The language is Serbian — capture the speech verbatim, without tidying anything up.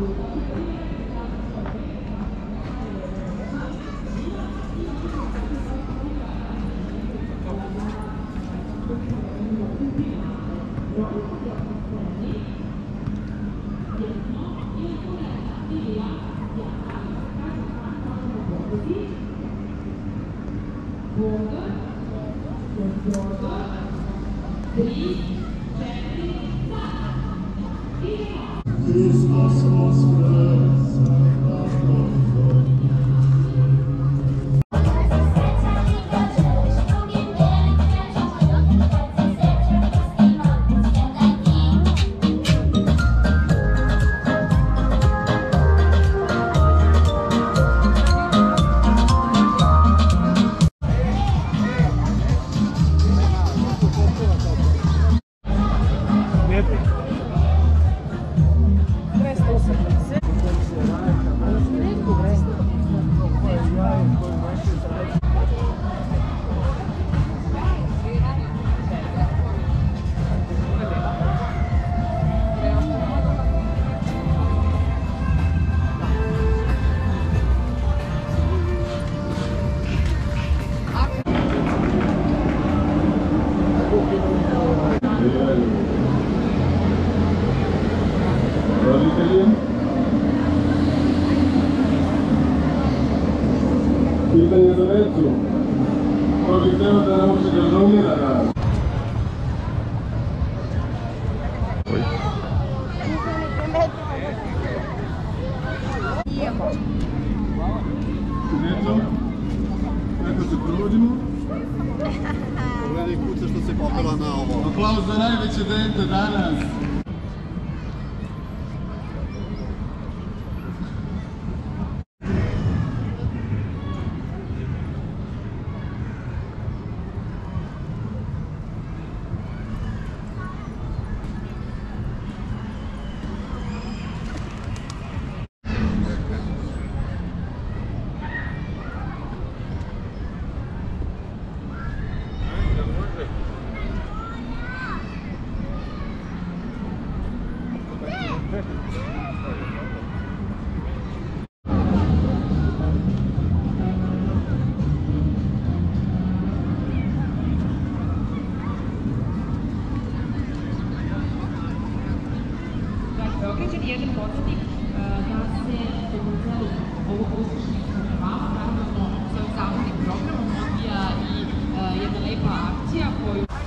Pitanje za vecu. Ko bi hteo da nauči da žonglira danas? Deco, kako se provodimo? Pogledaj kuca što se popela na ovo. Aplauz za najveće dete danas. Ograđen je jedan podsjetnik da se tokom ovog uspešnog karnevala, naravno sa ovim zabavnim programom odvija i jedna lepa akcija koju